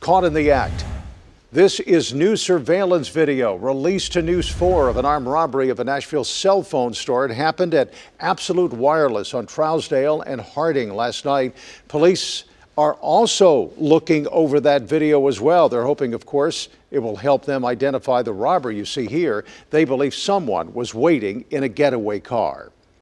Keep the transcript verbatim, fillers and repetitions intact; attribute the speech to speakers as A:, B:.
A: caught in the act. This is new surveillance video released to News four of an armed robbery of a Nashville cell phone store. It happened at Absolute Wireless on Trousdale and Harding last night. Police are also looking over that video as well. They're hoping, of course, it will help them identify the robber you see here. They believe someone was waiting in a getaway car.